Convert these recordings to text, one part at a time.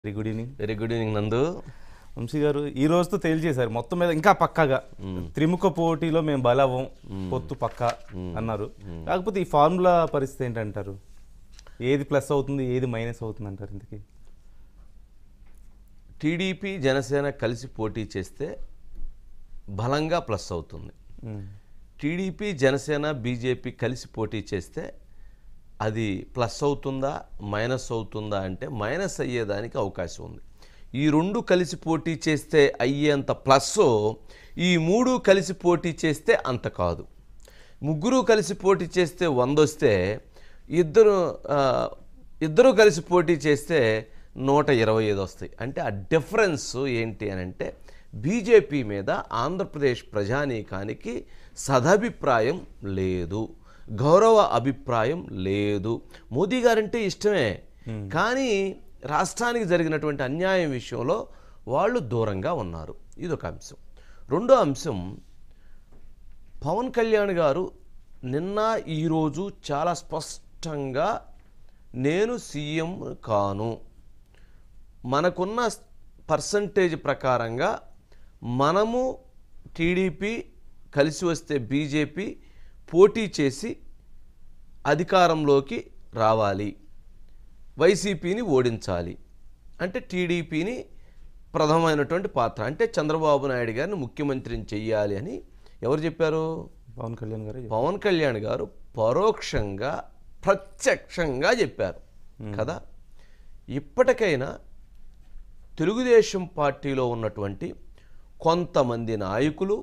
Very good evening. Very good evening Nandu. Vamshi గారు ఈ రోజుతో తేల్చేశారు మొత్తం మీద ఇంకా పక్కాగా త్రిముఖ పోటీలో మేము బలవం పొత్తు పక్కా అన్నారు. కాకపోతే ఈ ఫార్ములా పరిస్థితి ఏంటంటారు? ఏది ప్లస్ అవుతుంది, ఏది మైనస్ అవుతుంది అంటారు? ఇంతకీ టీడీపీ జనసేన కలిసి పోటీ చేస్తే బలంగా ప్లస్ అవుతుంది. టీడీపీ జనసేన బీజేపీ కలిసి పోటీ చేస్తే అది ప్లస్ అవుతుందా మైనస్ అవుతుందా అంటే మైనస్ అయ్యేదానికి అవకాశం ఉంది. ఈ రెండు కలిసి పోటీ చేస్తే అయ్యేంత ప్లస్, ఈ మూడు కలిసి పోటీ చేస్తే అంత కాదు. ముగ్గురు కలిసి పోటీ చేస్తే 100 వస్తే ఇద్దరు కలిసి పోటీ చేస్తే 125 వస్తాయి. అంటే ఆ డిఫరెన్స్ ఏంటి అని అంటే బీజేపీ మీద ఆంధ్రప్రదేశ్ ప్రజానీకానికి సదభిప్రాయం లేదు, గౌరవ అభిప్రాయం లేదు. మోదీ గారంటే ఇష్టమే, కానీ రాష్ట్రానికి జరిగినటువంటి అన్యాయం విషయంలో వాళ్ళు దూరంగా ఉన్నారు. ఇదొక అంశం. రెండో అంశం, పవన్ కళ్యాణ్ గారు నిన్న ఈరోజు చాలా స్పష్టంగా నేను సీఎం కాను, మనకున్న పర్సంటేజ్ ప్రకారంగా మనము టీడీపీ కలిసి వస్తే బీజేపీ పోటీ చేసి అధికారంలోకి రావాలి, వైసీపీని ఓడించాలి అంటే టీడీపీని ప్రధానమైనటువంటి పాత్ర అంటే చంద్రబాబు నాయుడు గారిని ముఖ్యమంత్రిని చెయ్యాలి అని ఎవరు చెప్పారు? పవన్ కళ్యాణ్ గారు. పవన్ కళ్యాణ్ గారు పరోక్షంగా ప్రత్యక్షంగా చెప్పారు కదా. ఇప్పటికైనా తెలుగుదేశం పార్టీలో ఉన్నటువంటి కొంతమంది నాయకులు,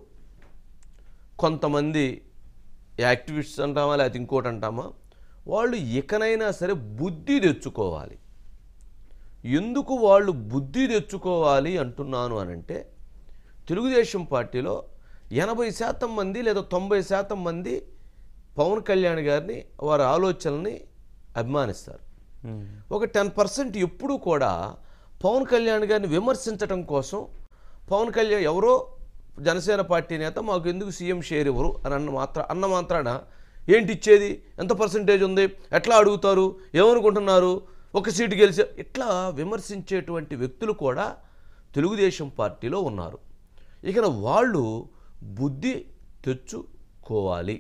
కొంతమంది యాక్టివిస్ట్స్ అంటామా లేకపోతే ఇంకోటి అంటామా, వాళ్ళు ఇకనైనా సరే బుద్ధి తెచ్చుకోవాలి. ఎందుకు వాళ్ళు బుద్ధి తెచ్చుకోవాలి అంటున్నాను అనంటే, తెలుగుదేశం పార్టీలో 80% మంది లేదా 90% మంది పవన్ కళ్యాణ్ గారిని, వారి ఆలోచనల్ని అభిమానిస్తారు. ఒక 10% ఎప్పుడూ కూడా పవన్ కళ్యాణ్ గారిని విమర్శించడం కోసం, పవన్ కళ్యాణ్ ఎవరో జనసేన పార్టీ నేత మాకు ఎందుకు సీఎం షేర్ ఇవ్వరు అని అన్న మాత్రాన ఏంటి ఇచ్చేది, ఎంత పర్సంటేజ్ ఉంది, ఎట్లా అడుగుతారు, ఏమనుకుంటున్నారు, ఒక సీటు గెలిచే, ఇట్లా విమర్శించేటువంటి వ్యక్తులు కూడా తెలుగుదేశం పార్టీలో ఉన్నారు. ఇక వాళ్ళు బుద్ధి తెచ్చుకోవాలి.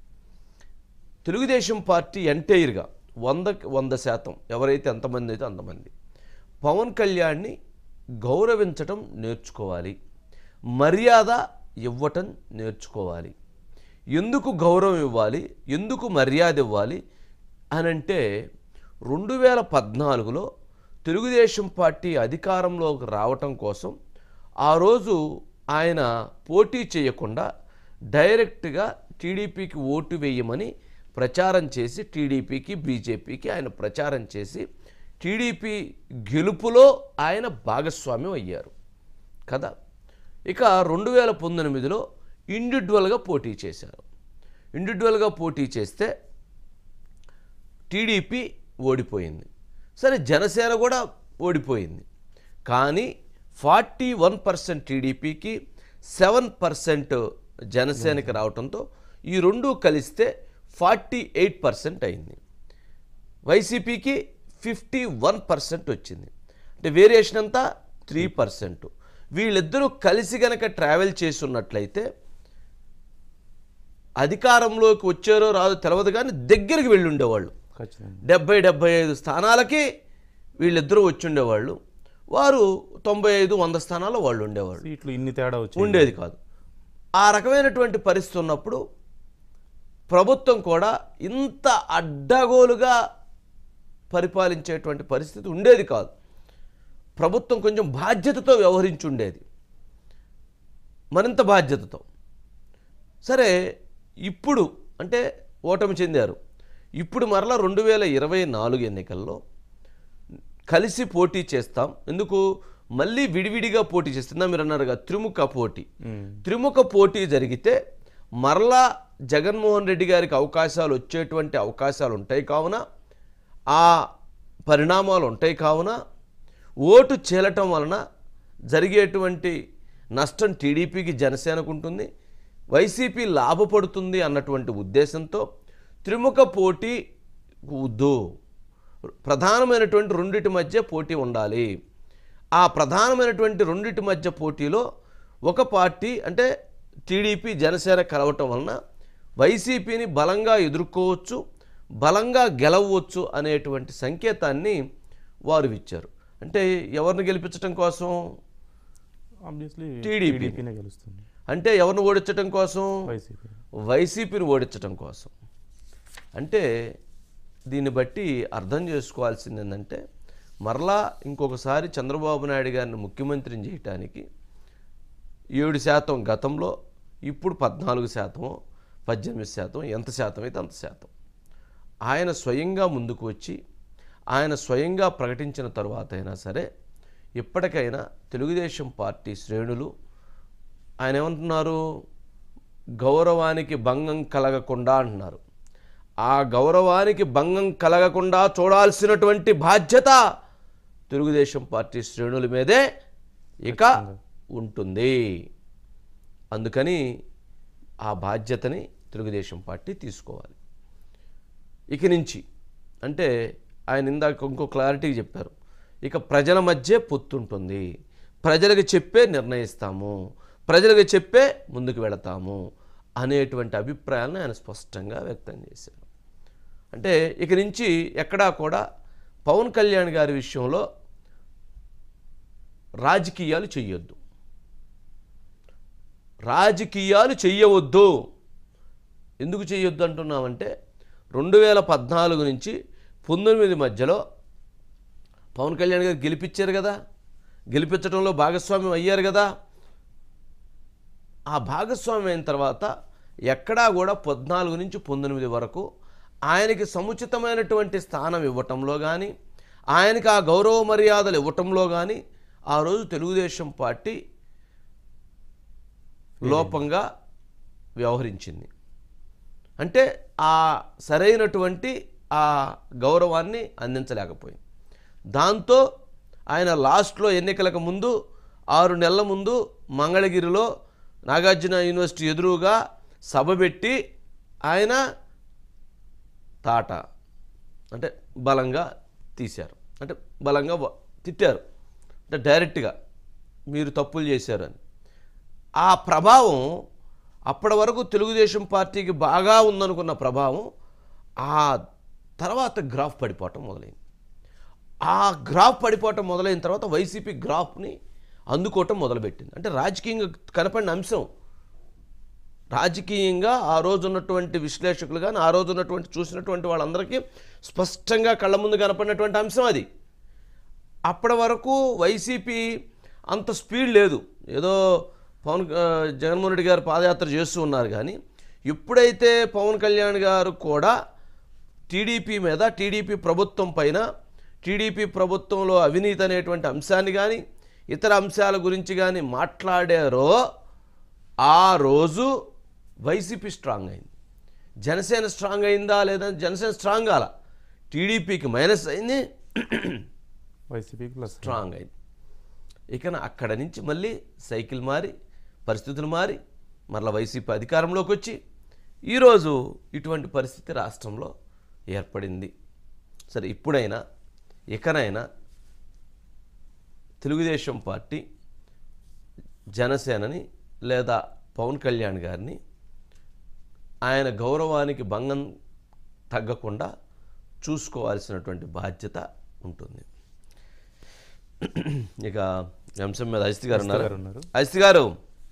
తెలుగుదేశం పార్టీ ఎంటైర్గా 100% ఎవరైతే ఎంతమంది అయితే అంతమంది పవన్ కళ్యాణ్ని గౌరవించటం నేర్చుకోవాలి, మర్యాద ఇవ్వటం నేర్చుకోవాలి. ఎందుకు గౌరవం ఇవ్వాలి, ఎందుకు మర్యాద ఇవ్వాలి అనంటే 2014లో తెలుగుదేశం పార్టీ అధికారంలోకి రావటం కోసం ఆ రోజు ఆయన పోటీ చేయకుండా డైరెక్ట్గా టీడీపీకి ఓటు వేయమని ప్రచారం చేసి, టీడీపీకి బీజేపీకి ఆయన ప్రచారం చేసి టీడీపీ గెలుపులో ఆయన భాగస్వామ్యం అయ్యారు కదా. ఇక 2019లో ఇండివిడ్యువల్గా పోటీ చేశారు. ఇండివిడ్యువల్గా పోటీ చేస్తే టీడీపీ ఓడిపోయింది. సరే, జనసేన కూడా ఓడిపోయింది. కానీ 41% టీడీపీకి 7% జనసేనకి రావడంతో ఈ రెండు కలిస్తే 48% అయింది. వైసీపీకి 51% వచ్చింది. అంటే వేరియేషన్ అంతా 3%. వీళ్ళిద్దరూ కలిసి గనక ట్రావెల్ చేస్తున్నట్లయితే అధికారంలోకి వచ్చారో రాదో తెలియదు, కానీ దగ్గరికి వెళ్ళి ఉండేవాళ్ళు. 70-75 స్థానాలకి వీళ్ళిద్దరూ వచ్చి ఉండేవాళ్ళు. వారు 95-100 స్థానాల్లో వాళ్ళు ఉండేవాళ్ళు. ఇట్లా ఇన్ని తేడా ఉండేది కాదు. ఆ రకమైనటువంటి పరిస్థితి ఉన్నప్పుడు ప్రభుత్వం కూడా ఇంత అడ్డగోలుగా పరిపాలించేటువంటి పరిస్థితి ఉండేది కాదు. ప్రభుత్వం కొంచెం బాధ్యతతో వ్యవహరించి ఉండేది, మరింత బాధ్యతతో. సరే, ఇప్పుడు అంటే ఓటమి చెందారు. ఇప్పుడు మరలా 2024 ఎన్నికల్లో కలిసి పోటీ చేస్తాం. ఎందుకు మళ్ళీ విడివిడిగా పోటీ చేస్తుందా మీరు అన్నారుగా, త్రిముఖ పోటీ. త్రిముఖ పోటీ జరిగితే మరలా జగన్మోహన్ రెడ్డి గారికి అవకాశాలు వచ్చేటువంటి అవకాశాలు ఉంటాయి కావున, ఆ పరిణామాలు ఉంటాయి కావున ఓటు చేలటం వలన జరిగేటువంటి నష్టం టీడీపీకి జనసేనకు ఉంటుంది, వైసీపీ లాభపడుతుంది అన్నటువంటి ఉద్దేశంతో త్రిముఖ పోటీ వద్దు, ప్రధానమైనటువంటి రెండిటి మధ్య పోటీ ఉండాలి. ఆ ప్రధానమైనటువంటి రెండింటి మధ్య పోటీలో ఒక పార్టీ అంటే టీడీపీ జనసేన కలవటం వలన వైసీపీని బలంగా ఎదుర్కోవచ్చు, బలంగా గెలవచ్చు అనేటువంటి సంకేతాన్ని వారు ఇచ్చారు. అంటే ఎవరిని గెలిపించడం కోసం? ఆబ్వియస్లీ టీడీపీనే గెలుస్తుంది. అంటే ఎవరిని ఓడించడం కోసం? వైసీపీని ఓడించడం కోసం. అంటే దీన్ని బట్టి అర్థం చేసుకోవాల్సింది ఏంటంటే మరలా ఇంకొకసారి చంద్రబాబు నాయుడు గారిని ముఖ్యమంత్రిని చేయటానికి 7% గతంలో, ఇప్పుడు 14%, 18%, ఎంత శాతం అయితే అంత శాతం ఆయన స్వయంగా ముందుకు వచ్చి ఆయన స్వయంగా ప్రకటించిన తరువాత అయినా సరే ఇప్పటికైనా తెలుగుదేశం పార్టీ శ్రేణులు ఆయన ఏమంటున్నారు? గౌరవానికి భంగం కలగకుండా అంటున్నారు. ఆ గౌరవానికి భంగం కలగకుండా చూడాల్సినటువంటి బాధ్యత తెలుగుదేశం పార్టీ శ్రేణుల మీదే ఇక ఉంటుంది. అందుకని ఆ బాధ్యతని తెలుగుదేశం పార్టీ తీసుకోవాలి. ఇక నుంచి అంటే ఆయన ఇందాక ఇంకో క్లారిటీ చెప్పారు, ఇక ప్రజల మధ్య పొత్తుంటుంది, ప్రజలకు చెప్పే నిర్ణయిస్తాము, ప్రజలకు చెప్పే ముందుకు వెళతాము అనేటువంటి అభిప్రాయాలను ఆయన స్పష్టంగా వ్యక్తం చేశారు. అంటే ఇక నుంచి ఎక్కడా కూడా పవన్ కళ్యాణ్ గారి విషయంలో రాజకీయాలు చెయ్యొద్దు, రాజకీయాలు చెయ్యవద్దు. ఎందుకు చెయ్యొద్దు అంటున్నామంటే 2014 నుంచి 19 మధ్యలో పవన్ కళ్యాణ్ గారు గెలిపించారు కదా, గెలిపించడంలో భాగస్వామ్యం అయ్యారు కదా. ఆ భాగస్వామ్యం అయిన తర్వాత ఎక్కడా కూడా 14 నుంచి 19 వరకు ఆయనకి సముచితమైనటువంటి స్థానం ఇవ్వటంలో కానీ, ఆయనకి ఆ గౌరవ మర్యాదలు ఇవ్వటంలో కానీ ఆ రోజు తెలుగుదేశం పార్టీ లోపంగా వ్యవహరించింది. అంటే ఆ సరైనటువంటి ఆ గౌరవాన్ని అందించలేకపోయింది. దాంతో ఆయన లాస్ట్లో ఎన్నికలకు ముందు 6 నెలల ముందు మంగళగిరిలో నాగార్జున యూనివర్సిటీ ఎదురుగా సభ పెట్టి ఆయన తాట అంటే బలంగా తీశారు, అంటే బలంగా తిట్టారు, అంటే డైరెక్ట్గా మీరు తప్పులు చేశారు అని. ఆ ప్రభావం అప్పటి వరకు తెలుగుదేశం పార్టీకి బాగా ఉందనుకున్న ప్రభావం ఆ తర్వాత గ్రాఫ్ పడిపోవటం మొదలైంది. ఆ గ్రాఫ్ పడిపోవటం మొదలైన తర్వాత వైసీపీ గ్రాఫ్ని అందుకోవటం మొదలుపెట్టింది. అంటే రాజకీయంగా కనపడిన అంశం, రాజకీయంగా ఆ రోజు ఉన్నటువంటి విశ్లేషకులు కానీ ఆ రోజు ఉన్నటువంటి చూసినటువంటి వాళ్ళందరికీ స్పష్టంగా కళ్ళ ముందు కనపడినటువంటి అంశం అది. అప్పటి వరకు వైసీపీ అంత స్పీడ్ లేదు, ఏదో జగన్మోహన్ రెడ్డి గారు పాదయాత్ర చేస్తూ ఉన్నారు. కానీ ఎప్పుడైతే పవన్ కళ్యాణ్ గారు కూడా టీడీపీ మీద, టీడీపీ ప్రభుత్వం పైన, టీడీపీ ప్రభుత్వంలో అవినీతి అనేటువంటి అంశాన్ని కానీ ఇతర అంశాల గురించి కానీ మాట్లాడారో ఆ రోజు వైసీపీ స్ట్రాంగ్ అయింది. జనసేన స్ట్రాంగ్ అయిందా లేదా? జనసేన స్ట్రాంగ్ కాల, టీడీపీకి మైనస్ అయింది, వైసీపీకి ప్లస్ స్ట్రాంగ్ అయింది. ఇక అక్కడ నుంచి మళ్ళీ సైకిల్ మారి, పరిస్థితులు మారి, మరలా వైసీపీ అధికారంలోకి వచ్చి ఈరోజు ఇటువంటి పరిస్థితి రాష్ట్రంలో ఏర్పడింది. సరే, ఇప్పుడైనా ఇకనైనా తెలుగుదేశం పార్టీ జనసేనని లేదా పవన్ కళ్యాణ్ గారిని ఆయన గౌరవానికి భంగం తగ్గకుండా చూసుకోవాల్సినటువంటి బాధ్యత ఉంటుంది. ఇక అంశం మీద అజిత్ గారు ఉన్నారు. అజిత్ గారు,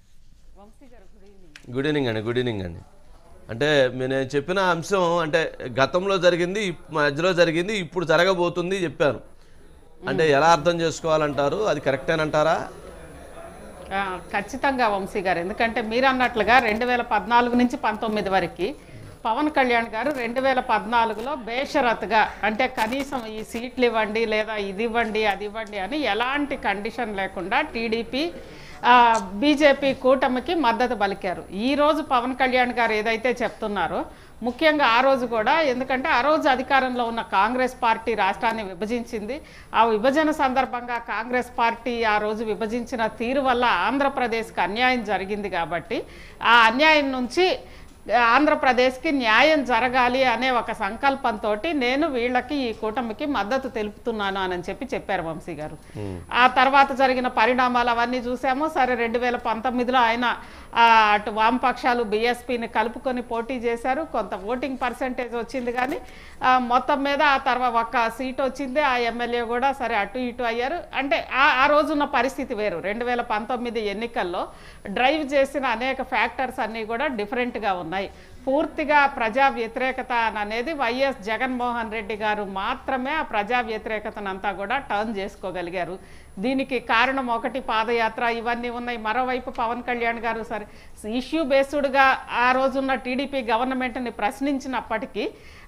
గుడ్ ఈవినింగ్ అండి. గుడ్ ఈవినింగ్ అండి. అంటే నేను చెప్పిన అంశం అంటే గతంలో జరిగింది, మధ్యలో జరిగింది, ఇప్పుడు జరగబోతుంది చెప్పాను. అంటే ఎలా అర్థం చేసుకోవాలంటారు? అది కరెక్టేనంటారా? ఖచ్చితంగా వంశీ గారు, ఎందుకంటే మీరు అన్నట్లుగా 2014 నుంచి 19 వరకు పవన్ కళ్యాణ్ గారు 2014లో బేషరత్గా అంటే కనీసం ఈ సీట్లు ఇవ్వండి లేదా ఇది ఇవ్వండి అది ఇవ్వండి అని ఎలాంటి కండిషన్ లేకుండా టీడీపీ బీజేపీ కూటమికి మద్దతు పలికారు. ఈరోజు పవన్ కళ్యాణ్ గారు ఏదైతే చెప్తున్నారో ముఖ్యంగా ఆ రోజు కూడా, ఎందుకంటే ఆ రోజు అధికారంలో ఉన్న కాంగ్రెస్ పార్టీ రాష్ట్రాన్ని విభజించింది. ఆ విభజన సందర్భంగా కాంగ్రెస్ పార్టీ ఆ రోజు విభజించిన తీరు వల్ల ఆంధ్రప్రదేశ్కి అన్యాయం జరిగింది. కాబట్టి ఆ అన్యాయం నుంచి ఆంధ్రప్రదేశ్కి న్యాయం జరగాలి అనే ఒక సంకల్పంతో నేను వీళ్ళకి ఈ కూటమికి మద్దతు తెలుపుతున్నాను అని చెప్పారు వంశీ గారు. ఆ తర్వాత జరిగిన పరిణామాలు అవన్నీ చూసాము. సరే 2019లో ఆయన అటు వామపక్షాలు బీఎస్పీని కలుపుకొని పోటీ చేశారు. కొంత ఓటింగ్ పర్సెంటేజ్ వచ్చింది, కానీ మొత్తం మీద ఆ తర్వాత ఒక సీట్ వచ్చింది. ఆ ఎమ్మెల్యే కూడా సరే అటు ఇటు అయ్యారు. అంటే ఆ రోజున్న పరిస్థితి వేరు. 2019 ఎన్నికల్లో డ్రైవ్ చేసిన అనేక ఫ్యాక్టర్స్ అన్నీ కూడా డిఫరెంట్గా ఉన్నాయి. పూర్తిగా ప్రజా వ్యతిరేకత అనేది వైఎస్ జగన్మోహన్ రెడ్డి గారు మాత్రమే ఆ ప్రజా వ్యతిరేకతనంతా కూడా టర్న్ చేసుకోగలిగారు. దీనికి కారణం ఒకటి పాదయాత్ర, ఇవన్నీ ఉన్నాయి. మరోవైపు పవన్ కళ్యాణ్ గారు సరే ఇష్యూ బేస్డ్గా ఆ రోజున్న టీడీపీ గవర్నమెంట్ని ప్రశ్నించినప్పటికీ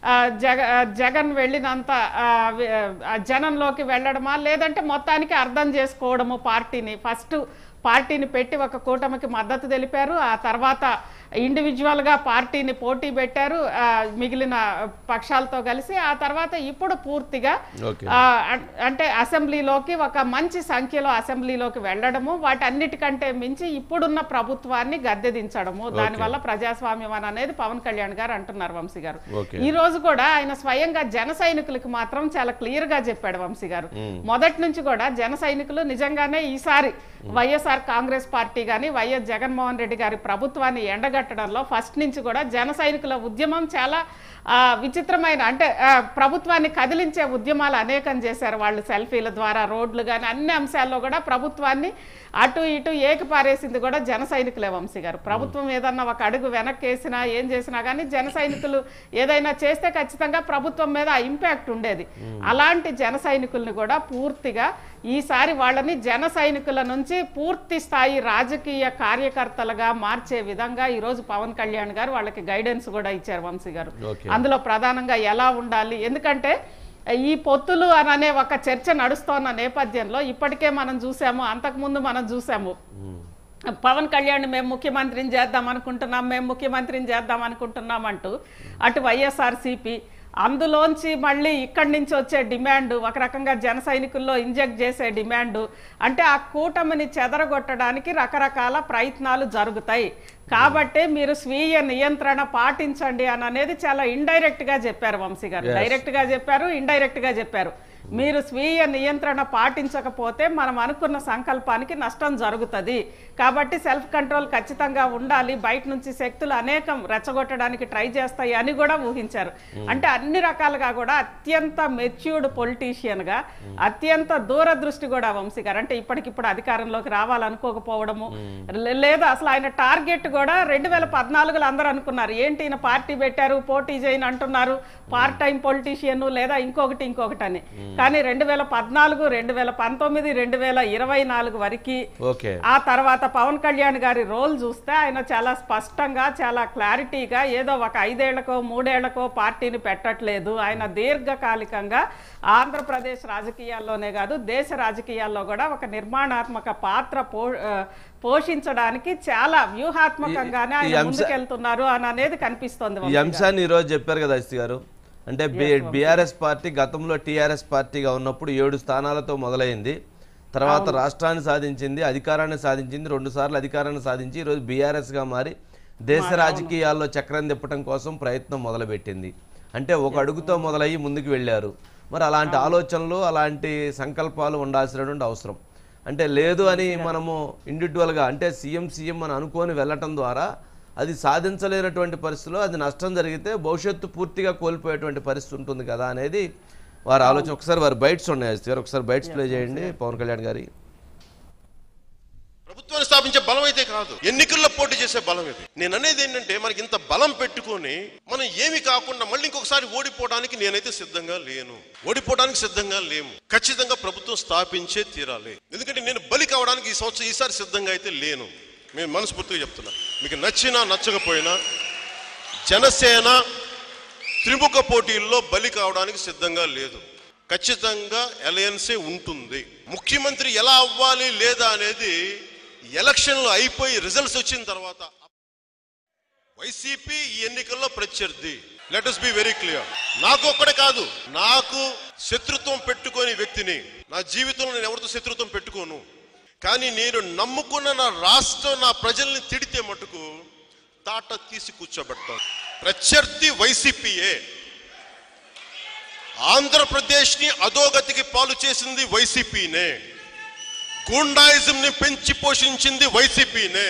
జగన్ వెళ్ళినంత జనంలోకి వెళ్ళడమా, లేదంటే మొత్తానికి అర్థం చేసుకోవడము, పార్టీని పెట్టి ఒక కూటమికి మద్దతు తెలిపారు. ఆ తర్వాత ఇండివిజువల్గా పార్టీని పోటీ పెట్టారు మిగిలిన పక్షాలతో కలిసి. ఆ తర్వాత ఇప్పుడు పూర్తిగా అంటే అసెంబ్లీలోకి ఒక మంచి సంఖ్యలో అసెంబ్లీలోకి వెళ్ళడము, వాటన్నిటికంటే మించి ఇప్పుడున్న ప్రభుత్వాన్ని గద్దెదించడము, దానివల్ల ప్రజాస్వామ్యం అనేది పవన్ కళ్యాణ్ గారు అంటున్నారు వంశీ గారు. ఈ రోజు కూడా ఆయన స్వయంగా జన సైనికులకు మాత్రం చాలా క్లియర్ గా చెప్పాడు వంశీ గారు. మొదటి నుంచి కూడా జన సైనికులు నిజంగానే ఈసారి వైఎస్ఆర్ కాంగ్రెస్ పార్టీ కానీ వైఎస్ జగన్మోహన్ రెడ్డి గారి ప్రభుత్వాన్ని ఎండగట్టడంలో ఫస్ట్ నుంచి కూడా జన సైనికుల ఉద్యమం చాలా విచిత్రమైన, అంటే ప్రభుత్వాన్ని కదిలించే ఉద్యమాలు అనేకం చేశారు వాళ్ళు. సెల్ఫీల ద్వారా, రోడ్లు కానీ అన్ని అంశాల్లో కూడా ప్రభుత్వాన్ని అటు ఇటు ఏకిపారేసింది కూడా జన సైనికులే వంశీ గారు. ప్రభుత్వం ఏదన్నా ఒక అడుగు వెనక్కి వేసినా ఏం చేసినా కానీ జన సైనికులు ఏదైనా చేస్తే ఖచ్చితంగా ప్రభుత్వం మీద ఆ ఇంపాక్ట్ ఉండేది. అలాంటి జన సైనికుల్ని కూడా పూర్తిగా ఈసారి వాళ్ళని జన సైనికుల నుంచి పూర్తి స్థాయి రాజకీయ కార్యకర్తలుగా మార్చే విధంగా ఈరోజు పవన్ కళ్యాణ్ గారు వాళ్ళకి గైడెన్స్ కూడా ఇచ్చారు వంశీ గారు. అందులో ప్రధానంగా ఎలా ఉండాలి, ఎందుకంటే ఈ పొత్తులు అనే ఒక చర్చ నడుస్తోన్న నేపథ్యంలో ఇప్పటికే మనం చూసాము, అంతకుముందు మనం చూసాము పవన్ కళ్యాణ్ మేము ముఖ్యమంత్రిని చేద్దాం అనుకుంటున్నాం అంటూ అటు వైఎస్ఆర్సీపీ, అందులోంచి మళ్ళీ ఇక్కడి నుంచి వచ్చే డిమాండ్, ఒక రకంగా జన సైనికుల్లో ఇంజెక్ట్ చేసే డిమాండ్, అంటే ఆ కూటమిని చెదరగొట్టడానికి రకరకాల ప్రయత్నాలు జరుగుతాయి. కాబట్టి మీరు స్వీయ నియంత్రణ పాటించండి అనేది చాలా ఇండైరెక్ట్ గా చెప్పారు వంశీ గారు. డైరెక్ట్ గా చెప్పారు, ఇండైరెక్ట్ గా చెప్పారు. మీరు స్వీయ నియంత్రణ పాటించకపోతే మనం అనుకున్న సంకల్పానికి నష్టం జరుగుతుంది. కాబట్టి సెల్ఫ్ కంట్రోల్ ఖచ్చితంగా ఉండాలి. బయట నుంచి శక్తులు అనేకం రెచ్చగొట్టడానికి ట్రై చేస్తాయి అని కూడా ఊహించారు. అంటే అన్ని రకాలుగా కూడా అత్యంత మెచ్యూర్డ్ పొలిటీషియన్ గా, అత్యంత దూరదృష్టి కూడా వంశీ గారు. అంటే ఇప్పటికిప్పుడు అధికారంలోకి రావాలనుకోకపోవడము, లేదా అసలు ఆయన టార్గెట్ కూడా 2014లో అందరూ అనుకున్నారు, ఏంటి ఈయన పార్టీ పెట్టారు పోటీ చేయని అంటున్నారు, పార్ట్ టైం పొలిటీషియన్ లేదా ఇంకొకటి అని. కానీ 2014, 2019, 2024 వరకు ఆ తర్వాత పవన్ కళ్యాణ్ గారి రోల్ చూస్తే ఆయన చాలా స్పష్టంగా, చాలా క్లారిటీగా ఏదో ఒక 5 ఏళ్లకో 3 ఏళ్లకో పార్టీని పెట్టట్లేదు. ఆయన దీర్ఘకాలికంగా ఆంధ్రప్రదేశ్ రాజకీయాల్లోనే కాదు దేశ రాజకీయాల్లో కూడా ఒక నిర్మాణాత్మక పాత్ర పోషించడానికి చాలా వ్యూహాత్మకంగానే ఆయన ముందుకెళ్తున్నారు అనేది కనిపిస్తోంది. ఈ అంశాన్ని ఈరోజు చెప్పారు కదా అస్తి గారు. అంటే బీఆర్ఎస్ పార్టీ గతంలో టీఆర్ఎస్ పార్టీగా ఉన్నప్పుడు 7 స్థానాలతో మొదలైంది, తర్వాత రాష్ట్రాన్ని సాధించింది, అధికారాన్ని సాధించింది, 2 సార్లు అధికారాన్ని సాధించి ఈరోజు బీఆర్ఎస్గా మారి దేశ రాజకీయాల్లో చక్రం తిప్పడం కోసం ప్రయత్నం మొదలుపెట్టింది. అంటే ఒక అడుగుతో మొదలయ్యి ముందుకు వెళ్ళారు. మరి అలాంటి ఆలోచనలు, అలాంటి సంకల్పాలు ఉండాల్సినటువంటి అవసరం. అంటే లేదు అని మనము ఇండివిజువల్గా అంటే సీఎం అని అనుకొని వెళ్ళటం ద్వారా అది సాధించలేనటువంటి పరిస్థితిలో అది నష్టం జరిగితే భవిష్యత్తు పూర్తిగా కోల్పోయేటువంటి పరిస్థితి ఉంటుంది కదా అనేది వారి ఆలోచన. ఒకసారి వారి బైట్స్ ఉన్నాయి గారు, ఒకసారి బైట్స్ ప్లే చేయండి పవన్ కళ్యాణ్ గారి. ప్రభుత్వాన్ని స్థాపించే బలం అయితే కాదు, ఎన్నికల్లో పోటీ చేసే బలం ఇది. నేను అనేది ఏంటంటే మనకి ఇంత బలం పెట్టుకొని మనం ఏమి కాకుండా మళ్ళీ ఇంకొకసారి ఓడిపోవడానికి నేనైతే సిద్ధంగా లేను, ఓడిపోవడానికి సిద్ధంగా లేము. ఖచ్చితంగా ప్రభుత్వం స్థాపించే తీరాలి. ఎందుకంటే నేను బలి కావడానికి ఈసారి సిద్ధంగా అయితే లేను. మేము మనస్ఫూర్తిగా చెప్తున్నా, మీకు నచ్చినా నచ్చకపోయినా జనసేన త్రిముఖ పోటీల్లో బలి కావడానికి సిద్ధంగా లేదు. ఖచ్చితంగా అలయన్సే ఉంటుంది. ముఖ్యమంత్రి ఎలా అవ్వాలి లేదా అనేది ఎలక్షన్లు అయిపోయి రిజల్ట్స్ వచ్చిన తర్వాత వైసీపీ ఈ ఎన్నికల్లో ప్రత్యర్థి. Let us be very clear. నాకు ఒక్కడే కాదు, నాకు శత్రుత్వం పెట్టుకోని వ్యక్తిని, నా జీవితంలో నేను ఎవరితో శత్రుత్వం పెట్టుకోను. కానీ నేను నమ్ముకున్న నా రాష్ట్రం, నా ప్రజల్ని తిడితే మటుకు తాట తీసి కూర్చోబెడతాం. ప్రత్యర్థి వైసీపీయే. ఆంధ్రప్రదేశ్ని అధోగతికి పాలు చేసింది వైసీపీనే. గూండాయిజంని పెంచి పోషించింది వైసీపీనే.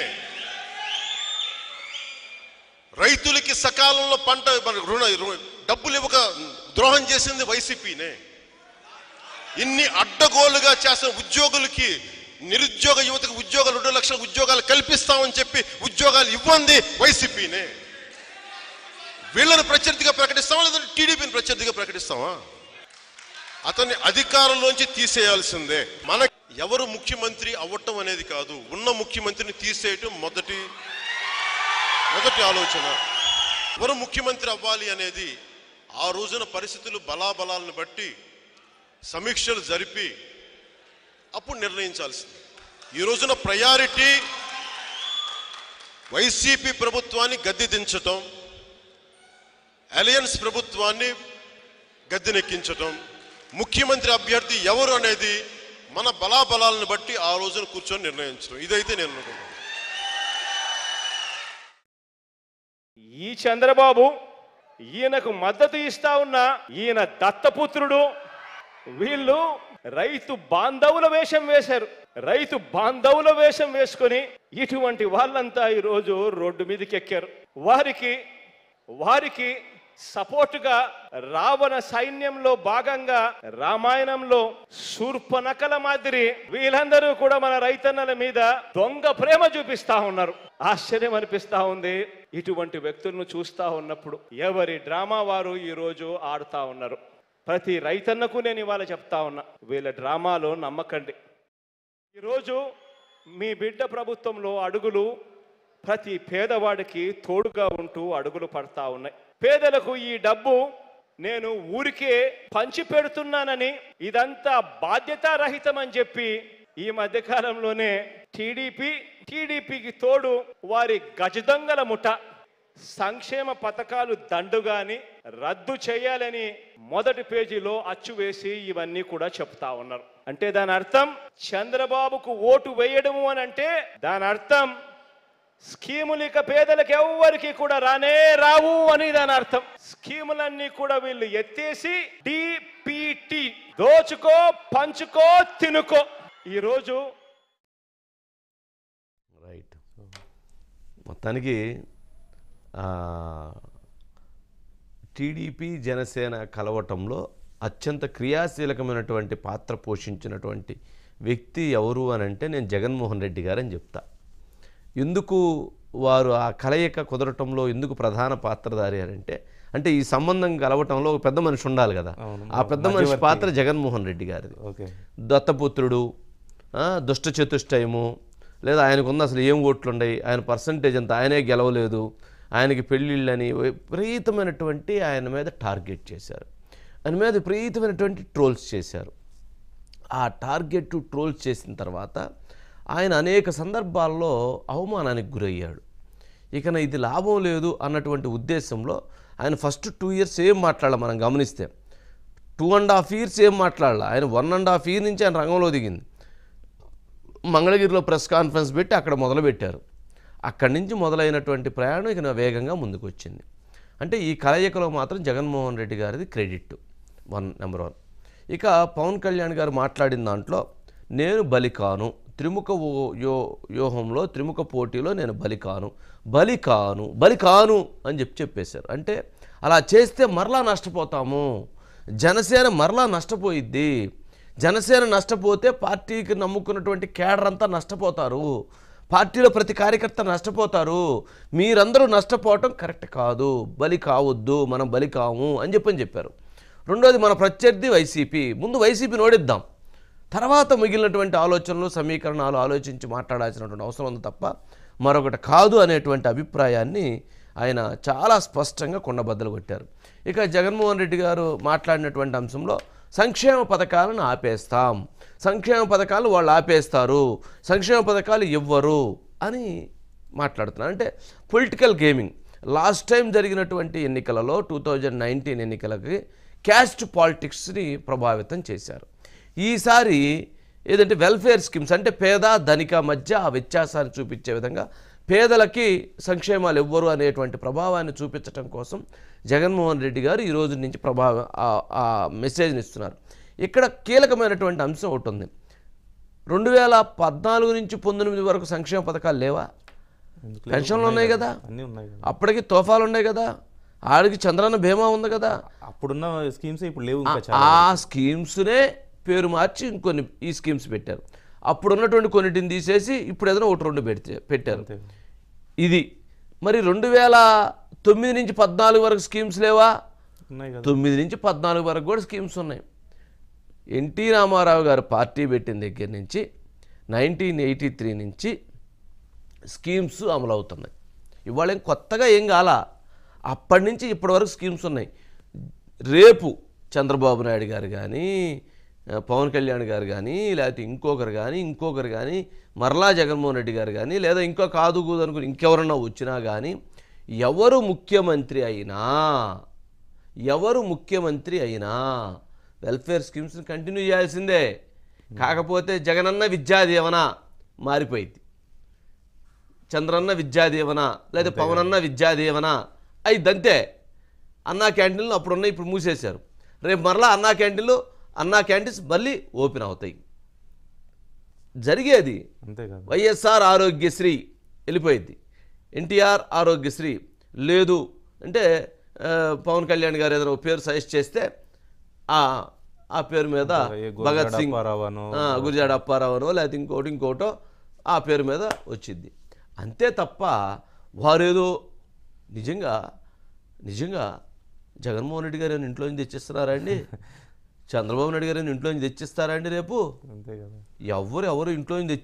రైతులకి సకాలంలో పంట డబ్బులు ఇవ్వక ద్రోహం చేసింది వైసీపీనే. ఇన్ని అడ్డగోలుగా చేసిన ఉద్యోగులకి, నిరుద్యోగ యువతకు ఉద్యోగాలు 2 లక్షల ఉద్యోగాలు కల్పిస్తామని చెప్పి ఉద్యోగాలు ఇవ్వండి వైసీపీనే. వీళ్ళని ప్రత్యర్థిగా ప్రకటిస్తామా లేదా టీడీపీని ప్రత్యర్థిగా ప్రకటిస్తామా? అతన్ని అధికారంలోంచి తీసేయాల్సిందే. మన ఎవరు ముఖ్యమంత్రి అవ్వటం అనేది కాదు, ఉన్న ముఖ్యమంత్రిని తీసేయటం మొదటి ఆలోచన. ఎవరు ముఖ్యమంత్రి అవ్వాలి అనేది ఆ రోజున పరిస్థితులు బలాబలాలను బట్టి సమీక్షలు జరిపి అప్పుడు నిర్ణయించాల్సింది. ఈ రోజున ప్రయారిటీ వైసీపీ ప్రభుత్వాన్ని గద్దె దించటం, అలయన్స్ ప్రభుత్వాన్ని గద్దెనెక్కించటం, ముఖ్యమంత్రి అభ్యర్థి ఎవరు అనేది మన బలాబలాలను బట్టి ఆ రోజున కూర్చొని నిర్ణయించడం. ఇదైతే నేను అనుకుంటున్నాను. ఈ చంద్రబాబు ఈయనకు మద్దతు ఇస్తా ఉన్న ఈయన దత్తపుత్రుడు వీళ్ళు రైతు బాంధవుల వేషం వేశారు. రైతు బాంధవుల వేషం వేసుకొని ఇటువంటి వాళ్ళంతా ఈరోజు రోడ్డు మీదకి ఎక్కారు. వారికి సపోర్టుగా రావణ సైన్యంలో భాగంగా రామాయణంలో శూర్పణఖల మాదిరి వీళ్ళందరూ కూడా మన రైతన్నల మీద దొంగ ప్రేమ చూపిస్తా ఉన్నారు. ఆశ్చర్యం అనిపిస్తా ఉంది ఇటువంటి వ్యక్తులను చూస్తా ఉన్నప్పుడు. ఎవరి డ్రామా వారు ఈరోజు ఆడుతా ఉన్నారు. ప్రతి రైతన్నకు నేను ఇవాళ చెప్తా ఉన్నా, వీళ్ళ డ్రామాలో నమ్మకండి. ఈరోజు మీ బిడ్డ ప్రభుత్వంలో అడుగులు ప్రతి పేదవాడికి తోడుగా ఉంటూ అడుగులు పడతా ఉన్నాయి. పేదలకు ఈ డబ్బు నేను ఊరికే పంచి పెడుతున్నానని, ఇదంతా బాధ్యతారహితం అని చెప్పి ఈ మధ్యకాలంలోనే టీడీపీకి తోడు వారి గజదొంగల ముఠ సంక్షేమ పథకాలు దండుగాని రద్దు చేయాలని మొదటి పేజీలో అచ్చు వేసి ఇవన్నీ కూడా చెప్తా ఉన్నారు. అంటే దాని అర్థం చంద్రబాబుకు ఓటు వేయడము అని అంటే దాని అర్థం స్కీములు ఇక పేదలకు ఎవ్వరికి కూడా రానే రావు అని దాని అర్థం. స్కీములన్నీ కూడా వీళ్ళు ఎత్తేసి డిపిటి దోచుకో పంచుకో తినుకో. ఈరోజు రైట్. మొత్తానికి టీడీపీ జనసేన కలవటంలో అత్యంత క్రియాశీలకమైనటువంటి పాత్ర పోషించినటువంటి వ్యక్తి ఎవరు అని అంటే నేను జగన్మోహన్ రెడ్డి గారని చెప్తా. ఎందుకు వారు ఆ కలయిక కుదరటంలో ఎందుకు ప్రధాన పాత్రధారి అని అంటే ఈ సంబంధం కలవటంలో ఒక పెద్ద మనిషి ఉండాలి కదా. ఆ పెద్ద మనిషి పాత్ర జగన్మోహన్ రెడ్డి గారిది. దత్తపుత్రుడు, దుష్ట చతుష్టయము, లేదా ఆయనకున్న అసలు ఏం ఓట్లు ఉన్నాయి, ఆయన పర్సంటేజ్ అంత, ఆయనే గెలవలేదు, ఆయనకి పెళ్ళిళ్ళని విపరీతమైనటువంటి ఆయన మీద టార్గెట్ చేశారు. ఆయన మీద విపరీతమైనటువంటి ట్రోల్స్ చేశారు. ఆ టార్గెట్ ట్రోల్స్ చేసిన తర్వాత ఆయన అనేక సందర్భాల్లో అవమానానికి గురయ్యాడు. ఇక ఇది లాభం లేదు అన్నటువంటి ఉద్దేశంలో ఆయన ఫస్ట్ 2 years ఏం మాట్లాడాలి మనం గమనిస్తే 2.5 years ఏం మాట్లాడాలి. ఆయన 1.5 year నుంచి ఆయన రంగంలో దిగింది. మంగళగిరిలో ప్రెస్ కాన్ఫరెన్స్ పెట్టి అక్కడ మొదలుపెట్టారు. అక్కడి నుంచి మొదలైనటువంటి ప్రయాణం ఇక వేగంగా ముందుకు వచ్చింది. అంటే ఈ కలయికలో మాత్రం జగన్మోహన్ రెడ్డి గారిది క్రెడిట్ నెంబర్ 1. ఇక పవన్ కళ్యాణ్ గారు మాట్లాడిన దాంట్లో నేను బలికాను, త్రిముఖ వ్యూహంలో త్రిముఖ పోటీలో నేను బలికాను అని చెప్పేశారు. అంటే అలా చేస్తే మరలా నష్టపోతాము, జనసేన మరలా నష్టపోయిద్ది, జనసేన నష్టపోతే పార్టీకి నమ్ముకున్నటువంటి కేడర్ అంతా నష్టపోతారు, పార్టీలో ప్రతి కార్యకర్త నష్టపోతారు, మీరందరూ నష్టపోవటం కరెక్ట్ కాదు, బలి కావద్దు, మనం బలి కాము అని చెప్పారు. రెండోది మన ప్రత్యర్థి వైసీపీ, ముందు వైసీపీని ఓడిద్దాం, తర్వాత మిగిలినటువంటి ఆలోచనలు సమీకరణాలు ఆలోచించి మాట్లాడాల్సినటువంటి అవసరం ఉంది తప్ప మరొకటి కాదు అనేటువంటి అభిప్రాయాన్ని ఆయన చాలా స్పష్టంగా కొండబద్దలు కొట్టారు. ఇక జగన్మోహన్ రెడ్డి గారు మాట్లాడినటువంటి అంశంలో సంక్షేమ పథకాలను ఆపేస్తాం, సంక్షేమ పథకాలు వాళ్ళు ఆపేస్తారు, సంక్షేమ పథకాలు ఇవ్వరు అని మాట్లాడుతున్నారు. అంటే పొలిటికల్ గేమింగ్. లాస్ట్ టైం జరిగినటువంటి ఎన్నికలలో 2019 ఎన్నికలకి క్యాస్ట్ పాలిటిక్స్ని ప్రభావితం చేశారు. ఈసారి ఏదంటే వెల్ఫేర్ స్కీమ్స్ అంటే పేద ధనిక మధ్య ఆ వ్యత్యాసాన్ని చూపించే విధంగా పేదలకి సంక్షేమాలు ఇవ్వరు అనేటువంటి ప్రభావాన్ని చూపించడం కోసం జగన్మోహన్ రెడ్డి గారు ఈ రోజు నుంచి ఆ మెసేజ్ని ఇస్తున్నారు. ఇక్కడ కీలకమైనటువంటి అంశం ఒకటి ఉంది. 2014 నుంచి 19 వరకు సంక్షేమ పథకాలు లేవా? పెన్షన్లు ఉన్నాయి కదా, అప్పటికి తోఫాలు ఉన్నాయి కదా, ఆడికి చంద్రన్న బీమా ఉంది కదా. అప్పుడున్న స్కీమ్స్ ఇప్పుడు లేవు. ఆ స్కీమ్స్నే పేరు మార్చి ఇంకొన్ని ఈ స్కీమ్స్ పెట్టారు. అప్పుడు ఉన్నటువంటి కొన్నిటిని తీసేసి ఇప్పుడు ఏదైనా 1-2 పెట్టారు. ఇది మరి 2009 నుంచి 14 వరకు స్కీమ్స్ లేవా? 9 నుంచి 14 వరకు కూడా స్కీమ్స్ ఉన్నాయి. ఎన్టీ రామారావు గారు పార్టీ పెట్టిన దగ్గర నుంచి 1983 నుంచి స్కీమ్స్ అమలు అవుతున్నాయి. ఇవాళ కొత్తగా ఏం కాలా, అప్పటి నుంచి ఇప్పటి వరకు స్కీమ్స్ ఉన్నాయి. రేపు చంద్రబాబు నాయుడు గారు కానీ, పవన్ కళ్యాణ్ గారు కానీ, లేకపోతే ఇంకొకరు కానీ మరలా జగన్మోహన్ రెడ్డి గారు కానీ, లేదా ఇంకా కాదు అనుకుని ఇంకెవరన్నా వచ్చినా కానీ, ఎవరు ముఖ్యమంత్రి అయినా వెల్ఫేర్ స్కీమ్స్ని కంటిన్యూ చేయాల్సిందే. కాకపోతే జగనన్న విద్యాదీవన మారిపోయింది, చంద్రన్న విద్యాదీవన లేదా పవనన్న విద్యాదీవన అయిద్దంతే. అన్నా క్యాంటీన్లు అప్పుడున్నాయి, ఇప్పుడు మూసేశారు. రేపు మరలా అన్నా క్యాంటీన్స్ మళ్ళీ ఓపెన్ అవుతాయి. జరిగేది వైఎస్ఆర్ ఆరోగ్యశ్రీ వెళ్ళిపోయింది, ఎన్టీఆర్ ఆరోగ్యశ్రీ లేదు అంటే పవన్ కళ్యాణ్ గారు ఏదైనా పేరు సజెస్ట్ చేస్తే ఆ పేరు మీద భగత్ సింగ్, గురిజాడ అప్పారావునో లేకపోతే ఇంకోటో ఆ పేరు మీద వచ్చింది అంతే తప్ప వారేదో నిజంగా జగన్మోహన్ రెడ్డి గారు ఇంట్లో నుంచి తెచ్చిస్తున్నారా అండి? చంద్రబాబు నాయుడు గారు ఇంట్లో నుంచి తెచ్చిస్తారా అండి? రేపు ఎవరు ఇంట్లో నుంచి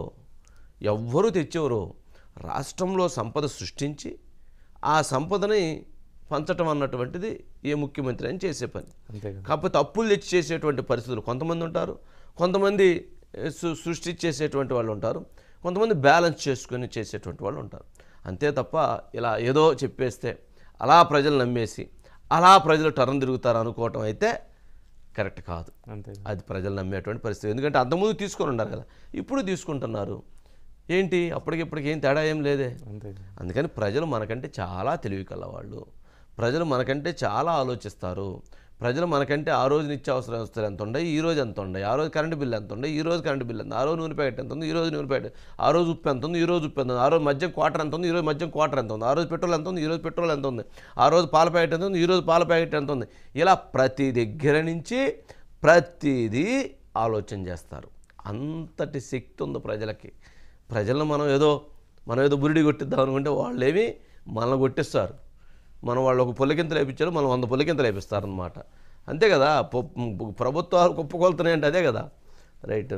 తెచ్చేవారు రాష్ట్రంలో సంపద సృష్టించి ఆ సంపదని పంచటం అన్నటువంటిది ఏ ముఖ్యమంత్రి అని చేసే పని. కాకపోతే అప్పులు తెచ్చి చేసేటువంటి పరిస్థితులు కొంతమంది ఉంటారు, కొంతమంది సృష్టించేసేటువంటి వాళ్ళు ఉంటారు, కొంతమంది బ్యాలెన్స్ చేసుకొని చేసేటువంటి వాళ్ళు ఉంటారు. అంతే తప్ప ఇలా ఏదో చెప్పేస్తే అలా ప్రజలు నమ్మేసి అలా ప్రజలు టర్న్ తిరుగుతారు అనుకోవటం అయితే కరెక్ట్ కాదు. అది ప్రజలు నమ్మేటువంటి పరిస్థితి. ఎందుకంటే అంతకుముందు తీసుకొని ఉన్నారు కదా, ఇప్పుడు తీసుకుంటున్నారు. ఏంటి అప్పటికిప్పటికి ఏం తేడా ఏం లేదే. అందుకని ప్రజలు మనకంటే చాలా తెలివి కలవాళ్ళు, ప్రజలు మనకంటే చాలా ఆలోచిస్తారు. ప్రజలు మనకంటే ఆ రోజు నిత్యావసర వస్తువులు ఎంత ఉన్నాయి, ఈ రోజు ఎంత ఉన్నాయి, ఆ రోజు కరెంటు బిల్లు ఎంత ఉన్నాయి, ఈ రోజు కరెంటు బిల్లు ఎంత, ఆ రోజు నూనె ప్యాకెట్ ఎంత ఉంది, ఈ రోజు నూనె ప్యాకెట్, ఆ రోజు ఉప్పు ఎంత ఉంది, ఈ రోజు ఉప్పు ఎంత ఉంది, ఆ రోజు మద్యం క్వార్టర్ ఎంత ఉంది, ఈ రోజు మద్యం క్వార్టర్ ఎంత ఉంది, ఆ రోజు పెట్రోల్ ఎంత ఉంది, ఈ రోజు పెట్రోల్ ఎంత ఉంది, ఆ రోజు పాల ప్యాకెట్ ఎంత ఉంది, ఈ రోజు పాల ప్యాకెట్ ఎంత ఉంది. ఇలా ప్రతి దగ్గర నుంచి ప్రతిదీ ఆలోచన చేస్తారు. అంతటి శక్తి ఉంది ప్రజలకి. ప్రజలను మనం ఏదో బురిడి కొట్టిద్దాం అనుకుంటే వాళ్ళేమి మనల్ని కొట్టిస్తారు. మనం వాళ్ళు ఒక పొలికింతలు వేయించారు, మనం 100 పొలికింతలు వేపిస్తారనమాట. అంతే కదా, ప్రభుత్వాలు కుప్పకొలుతున్నాయంటే అదే కదా. రైట్,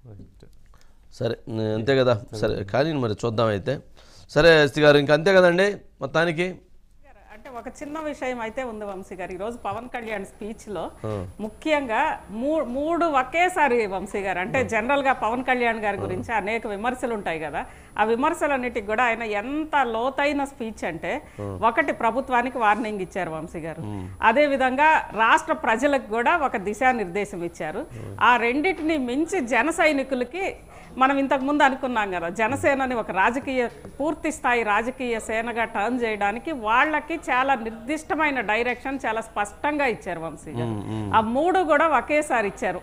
సరే అంతే కదా. సరే కానీ మరి చూద్దాం అయితే. సరే ఎస్టీ గారు, ఇంక అంతే కదండి మొత్తానికి. అంటే ఒక చిన్న విషయం అయితే ఉంది వంశీ గారు, ఈరోజు పవన్ కళ్యాణ్ స్పీచ్లో ముఖ్యంగా మూడు ఒకేసారి వంశీ గారు, అంటే జనరల్గా పవన్ కళ్యాణ్ గారి గురించి అనేక విమర్శలు ఉంటాయి కదా, ఆ విమర్శలన్నిటికి కూడా ఆయన ఎంత లోతైన స్పీచ్ అంటే, ఒకటి ప్రభుత్వానికి వార్నింగ్ ఇచ్చారు వంశీ గారు, అదేవిధంగా రాష్ట్ర ప్రజలకు కూడా ఒక దిశానిర్దేశం ఇచ్చారు. ఆ రెండింటిని మించి జన సైనికులకి మనం ఇంతకుముందు అనుకున్నాం కదా, జనసేనని ఒక పూర్తి స్థాయి రాజకీయ సేనగా టర్న్ చేయడానికి వాళ్ళకి చాలా నిర్దిష్టమైన డైరెక్షన్ చాలా స్పష్టంగా ఇచ్చారు వంశీ గారు. ఆ మూడు కూడా ఒకేసారి ఇచ్చారు.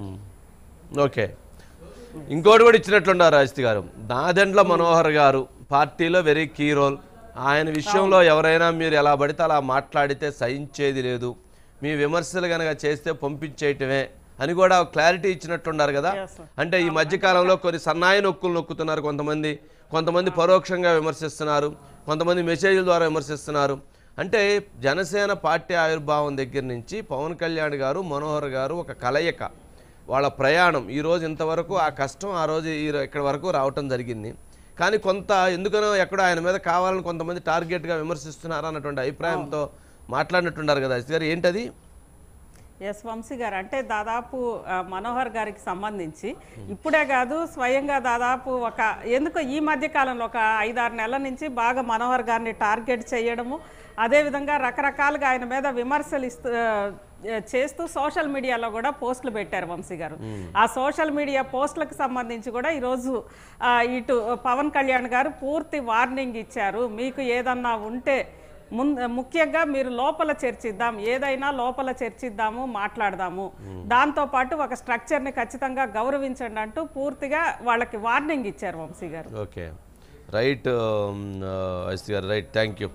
ఓకే, ఇంకోటి కూడా ఇచ్చినట్లున్నారు రాజతి గారు. నాదెండ్ల మనోహర్ గారు పార్టీలో వెరీ కీ రోల్. ఆయన విషయంలో ఎవరైనా మీరు ఎలా పడితే అలా మాట్లాడితే సహించేది లేదు, మీ విమర్శలు కనుక చేస్తే పంపించేయటమే అని కూడా క్లారిటీ ఇచ్చినట్టున్నారు కదా. అంటే ఈ మధ్యకాలంలో కొన్ని సన్నాయి నొక్కులు నొక్కుతున్నారు కొంతమంది పరోక్షంగా విమర్శిస్తున్నారు, కొంతమంది మెసేజ్ల ద్వారా విమర్శిస్తున్నారు. అంటే జనసేన పార్టీ ఆవిర్భావం దగ్గర నుంచి పవన్ కళ్యాణ్ గారు, మనోహర్ గారు ఒక కలయిక, వాళ్ళ ప్రయాణం ఈరోజు ఇంతవరకు ఆ కష్టం ఆ రోజు ఇక్కడ వరకు రావటం జరిగింది. కానీ ఎందుకనో ఎక్కడో ఆయన మీద కావాలని కొంతమంది టార్గెట్గా విమర్శిస్తున్నారు అన్నటువంటి అభిప్రాయంతో మాట్లాడినట్టున్నారు కదా అజిత్ గారు, ఏంటది? ఎస్ వంశీ గారు, అంటే దాదాపు మనోహర్ గారికి సంబంధించి ఇప్పుడే కాదు, స్వయంగా దాదాపు ఎందుకో ఈ మధ్య కాలంలో ఒక 5-6 నెలల నుంచి బాగా మనోహర్ గారిని టార్గెట్ చేయడము, అదేవిధంగా రకరకాలుగా ఆయన మీద విమర్శలు చేస్తూ సోషల్ మీడియాలో కూడా పోస్టులు పెట్టారు వంశీ గారు. ఆ సోషల్ మీడియా పోస్టులకు సంబంధించి కూడా ఈరోజు ఇటు పవన్ కళ్యాణ్ గారు పూర్తి వార్నింగ్ ఇచ్చారు. మీకు ఏదన్నా ఉంటే ముఖ్యంగా మీరు లోపల చర్చిద్దాం, ఏదైనా లోపల చర్చిద్దాము, మాట్లాడదాము, దాంతోపాటు ఒక స్ట్రక్చర్ని ఖచ్చితంగా గౌరవించండి అంటూ పూర్తిగా వాళ్ళకి వార్నింగ్ ఇచ్చారు Vamshi garu. Okay, right. Right, thank you.